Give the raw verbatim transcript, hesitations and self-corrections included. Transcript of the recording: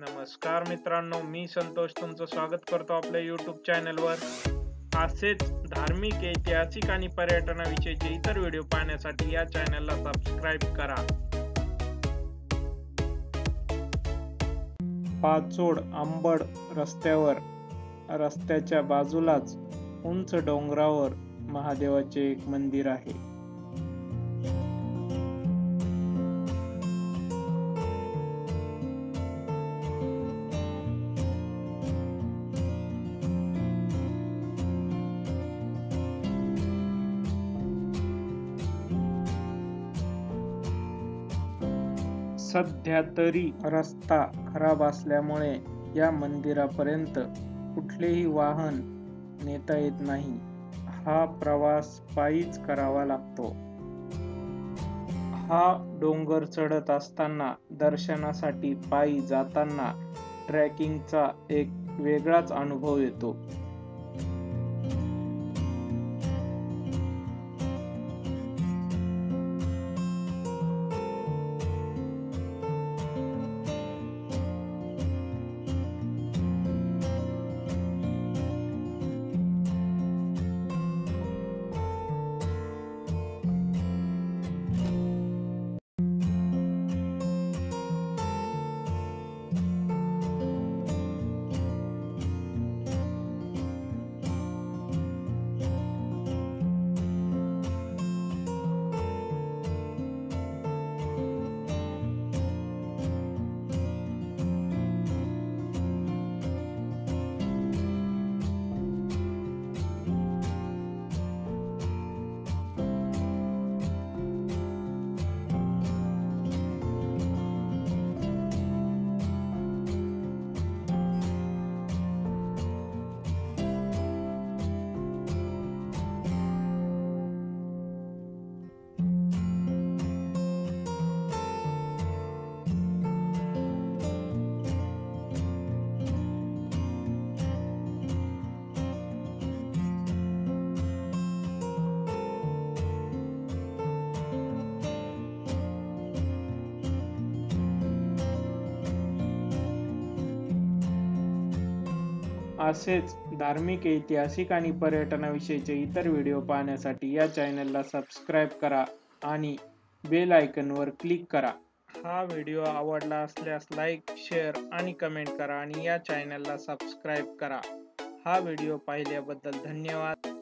नमस्कार मित्रांनो, मी संतोष तुमचं स्वागत करतो आपल्या यूट्यूब चॅनलवर. असेच धार्मिक, ऐतिहासिक आणि पर्यटनाविषयीचे इतर व्हिडिओ पाहण्यासाठी या चॅनलला सबस्क्राईब करा. पाचोड अंबड रस्त्यावर रस्त्याच्या बाजूलाच उंच डोंगरावर महादेवाचे एक मंदिर आहे. सध्या तरी रस्ता खराब असल्यामुळे या मंदिरापर्यंत कुठलेही वाहन नेता येत नाही. हा प्रवास पायीच करावा लागतो. हा डोंगर चढत असताना दर्शनासाठी पायी जाताना ट्रेकिंगचा एक वेगळाच अनुभव येतो. असेच धार्मिक, ऐतिहासिक आणि पर्यटनाविषयीचे इतर व्हिडिओ पाहण्यासाठी या चॅनलला सबस्क्राईब करा आणि बेल आयकॉनवर क्लिक करा. हा व्हिडिओ आवडला असल्यास लाईक, शेअर आणि कमेंट करा आणि या चॅनलला सबस्क्राईब करा. हा व्हिडिओ पाहिल्याबद्दल धन्यवाद.